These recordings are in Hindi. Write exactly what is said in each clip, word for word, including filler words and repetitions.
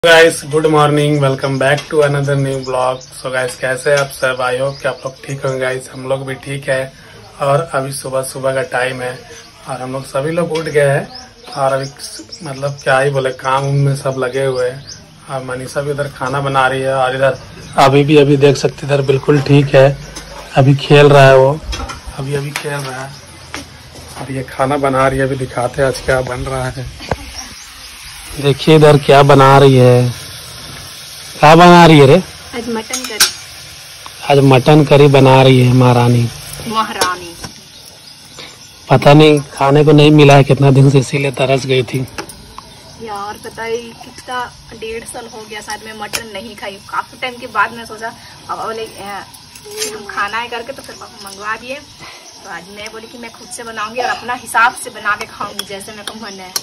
Guys good morning, welcome back to another new blog. So guys कैसे आप सब? आई होप कि आप लोग ठीक होंगे। गाइस हम लोग भी ठीक है और अभी सुबह सुबह का टाइम है और हम लोग सभी लोग उठ गए हैं और अभी मतलब क्या ही बोले, काम में सब लगे हुए हैं। और मनीषा भी उधर खाना बना रही है और इधर अभी भी अभी देख सकते इधर बिल्कुल ठीक है, अभी खेल रहा है वो, अभी अभी खेल रहा है और ये खाना बना रही है। अभी दिखाते हैं आज क्या बन रहा है। देखिए इधर क्या बना रही है, क्या बना रही है रे? आज मटन करी। आज मटन करी बना रही है महारानी। महारानी पता नहीं खाने को नहीं मिला है कितना दिन से, इसीलिए तरस गई थी यार। पता है कितना डेढ़ साल हो गया शायद मैं मटन नहीं खाई। काफी टाइम के बाद मैं सोचा पापा बोले तुम खाना है करके, तो फिर पापा मंगवा दिए। तो आज मैं बोली कि मैं खुद से बनाऊंगी और अपना हिसाब से बना के खाऊंगी जैसे मेरे को मन है।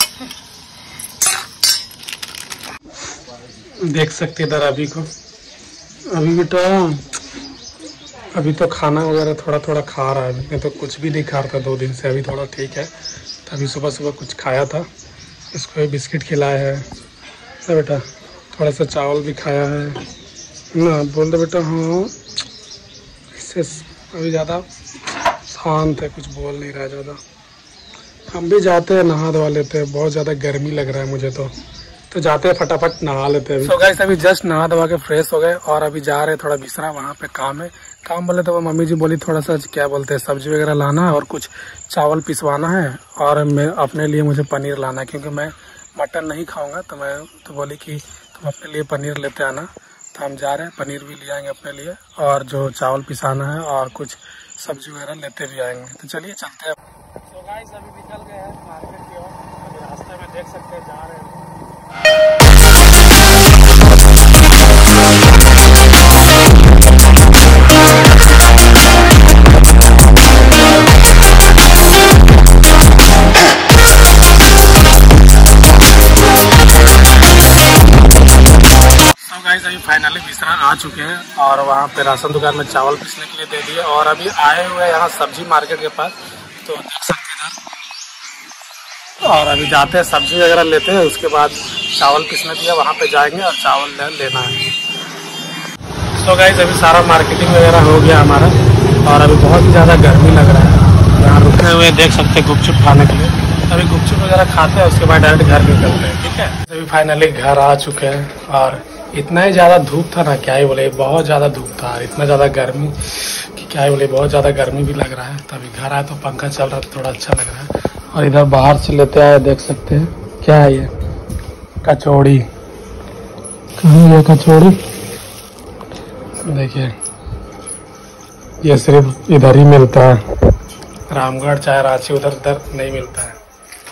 देख सकते इधर अभी को, अभी बेटा अभी तो खाना वगैरह थोड़ा थोड़ा खा रहा है। मैं तो कुछ भी नहीं खा रहा था दो दिन से, अभी थोड़ा ठीक है। तो अभी सुबह सुबह कुछ खाया था, इसको बिस्किट खिलाया है तो बेटा, थोड़ा सा चावल भी खाया है ना। बोल दे बेटा हाँ। इससे अभी ज़्यादा शांत है, कुछ बोल नहीं रहा है ज़्यादा। हम भी जाते हैं नहा धोवा लेते हैं, बहुत ज़्यादा गर्मी लग रहा है मुझे तो तो जाते हैं फटाफट नहा लेते हैं। तो गाइस अभी जस्ट नहा धोवा के फ्रेश हो गए और अभी जा रहे हैं थोड़ा बिसरा, वहाँ पे काम है। काम बोले तो वो मम्मी जी बोली थोड़ा सा क्या बोलते हैं सब्जी वगैरह लाना है और कुछ चावल पिसवाना है और मैं अपने लिए मुझे पनीर लाना है, क्योंकि मैं मटन नहीं खाऊंगा। तो मैं तो बोली कि तुम अपने लिए पनीर लेते आना। तो हम जा रहे हैं, पनीर भी ले आएंगे अपने लिए और जो चावल पिसाना है और कुछ सब्जी वगैरह लेते भी आएंगे। तो चलिए चलते हैं। तो गाइस अभी निकल गए हैं मार्केट की ओर। अभी रास्ते में देख सकते हैं जा रहे हैं। गाइस अभी फाइनली बिसरा आ चुके हैं और वहाँ पे राशन दुकान में चावल पीसने के लिए दे दिए और अभी आए हुए हैं यहाँ सब्जी मार्केट के पास। तो देख सकते हैं इधर, और अभी जाते हैं सब्जी वगैरह लेते हैं, उसके बाद चावल पीसने दिया वहाँ पे जाएंगे और चावल ले, लेना है। तो गाइस अभी सारा मार्केटिंग वगैरह हो गया हमारा और अभी बहुत ही ज़्यादा गर्मी लग रहा है। यहाँ रुके हुए देख सकते हैं गुपचुप खाने के लिए। अभी गुपचुप वगैरह खाते हैं, उसके बाद डायरेक्ट घर निकलते हैं। ठीक है, अभी फाइनली घर आ चुके हैं और इतना ही ज़्यादा धूप था ना, क्या ही बोले, बहुत ज़्यादा धूप था और इतना ज़्यादा गर्मी कि क्या ही बोले, बहुत ज़्यादा गर्मी भी लग रहा है। तो अभी घर आए तो पंखा चल रहा है तो थोड़ा अच्छा लग रहा है। और इधर बाहर से लेते आए, देख सकते हैं क्या है ये, कचौड़ी। कहाँ है कचौड़ी? देखिए ये सिर्फ इधर ही मिलता है, रामगढ़ चाहे रांची उधर उधर नहीं मिलता है।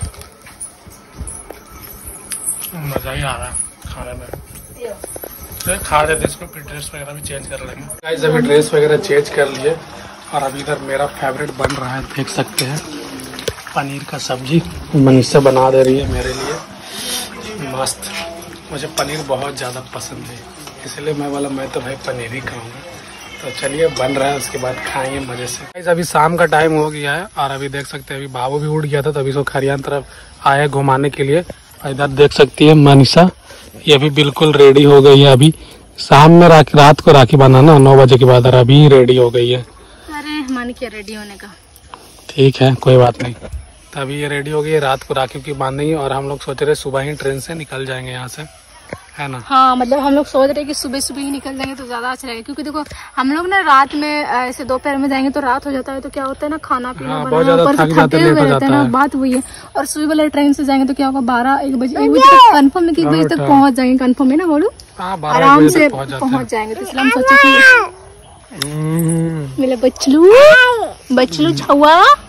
मज़ा ही आ रहा है खाने में। तो खा रहे थे इसको, फिर ड्रेस वगैरह भी चेंज कर लेंगे। गाइस अभी ड्रेस वगैरह चेंज कर लिए और अभी इधर मेरा फेवरेट बन रहा है, देख सकते हैं पनीर का सब्जी। मनीषा बना दे रही है मेरे लिए मस्त। मुझे पनीर बहुत ज़्यादा पसंद है, इसलिए मैं वाला मैं तो भाई पनीर ही खाऊंगा। तो चलिए बन रहा है, उसके बाद खाएंगे मजे से। गाइस अभी शाम का टाइम हो गया है और अभी देख सकते हैं अभी बाबू भी उठ गया था, तभी सो खरियान तरफ आए घुमाने के लिए। इधर देख सकती है मनीषा, ये भी बिल्कुल रेडी हो गई है। अभी शाम में राखी, रात को राखी बनाना नौ बजे के बाद, और अभी रेडी हो गई है। अरे मन किया रेडी होने का। ठीक है कोई बात नहीं। तो अभी ये रेडी हो गई है, रात को राखी की बांधेंगे और हम लोग सोच रहे सुबह ही ट्रेन से निकल जाएंगे यहाँ से, है ना? हाँ मतलब हम लोग सोच रहे कि सुबह सुबह ही निकल जाएंगे तो ज्यादा अच्छा रहेगा, क्योंकि देखो हम लोग ना रात में ऐसे दोपहर में जाएंगे तो रात हो जाता है, तो क्या होता है ना खाना पीना हाँ, बनाना ऊपर से थके हुए रहते हैं ना, बात वही है। और सुबह वाले ट्रेन से जाएंगे तो क्या होगा, बारह एक बजे एक बजे तक कन्फर्म है कि एक बजे तक पहुँच जाएंगे। कन्फर्म है ना बोलू, आराम से पहुँच जाएंगे। तो इसलिए हम सोचे कि मेरे बच्चलू बच्चलू छुआ